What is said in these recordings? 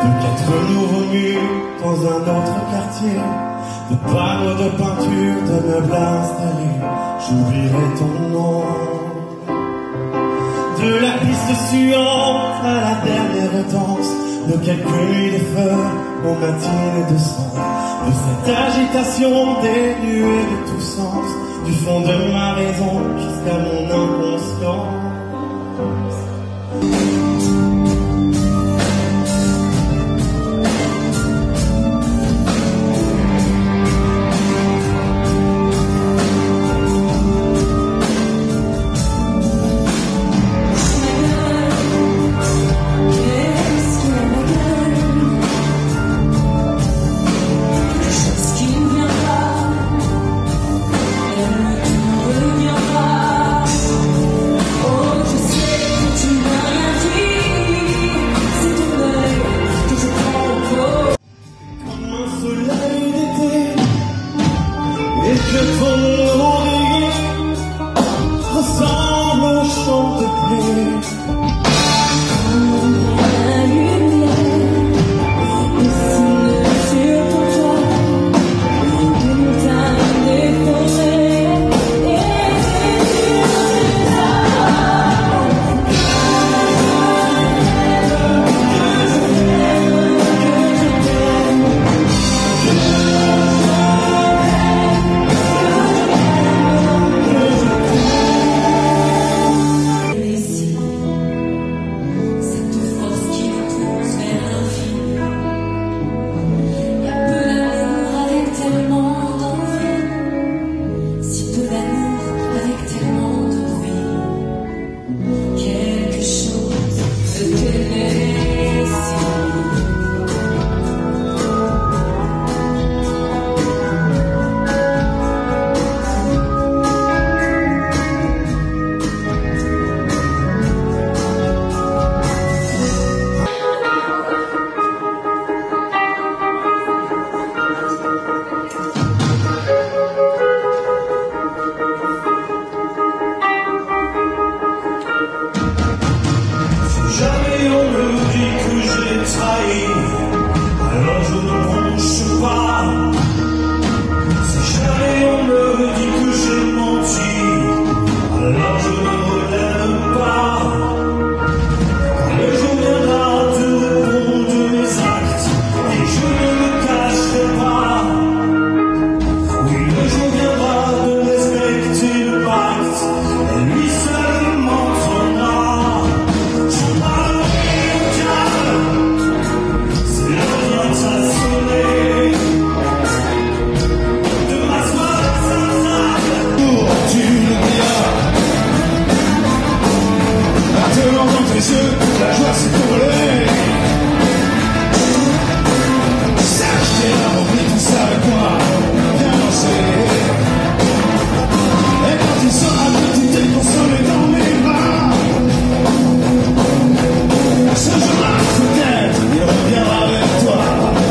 quatre nouveaux murs dans un autre quartier, de panneaux de peinture, de meubles installés, j'oublierai ton nom. De la piste suivante à la dernière danse, de quelques nuits de feu aux matines de sang, de cette agitation dénuée de tout sens, du fond de ma raison jusqu'à mon inconscient. Et que ton oreiller ressemble à un champ de blé. La lumière dessine sur ton toit des montagnes, des forêts et des alors je ne bronche pas. Si jamais on me dit que j'ai menti, alors je ne relève pas. Quand le jour viendra de répondre de mes actes, et je ne le cacherai pas. Oui, le jour viendra de respecter le pacte, et lui seul m'entraînera. La joie s'est envolée. Sache qu'elle a repris tout ça avec moi. Viens danser. Et quand il sera petit et consolé dans mes bras, ce jour-là, peut-être, il reviendra vers toi.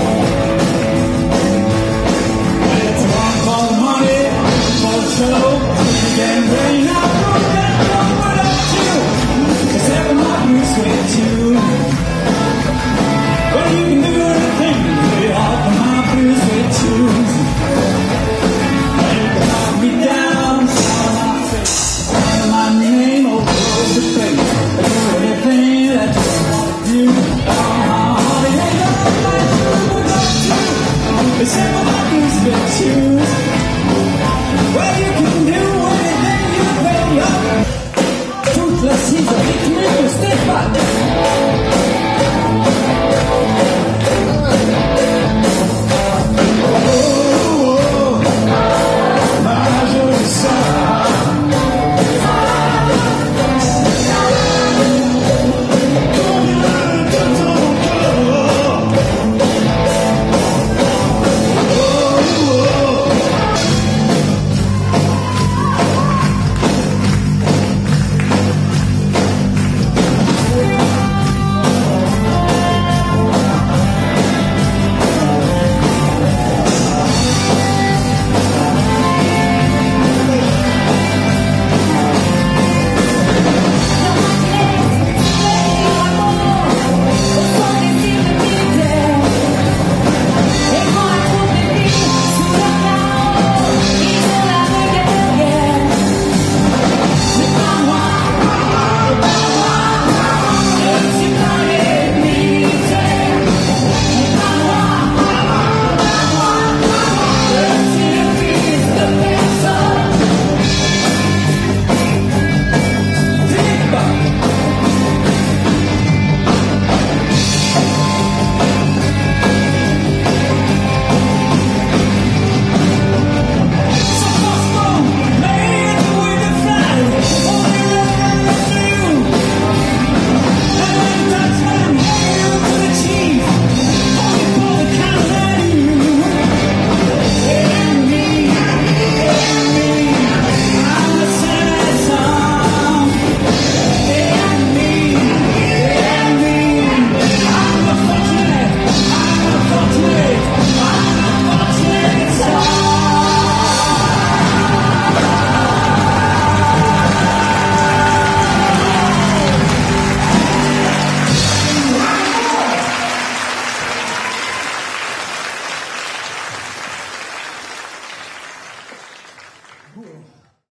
Et tu vas demander pour le show. You can bring up without you. 'Cause every night with you, well, you can do anything, lay off my blues with you. And you can knock me down, on my face, write my name all over the place. I do anything that you want to do. It ain't nothing like you without you. It's every night with you. Well, you can do anything you pay up. Toute la saison rythmique de Stéphane.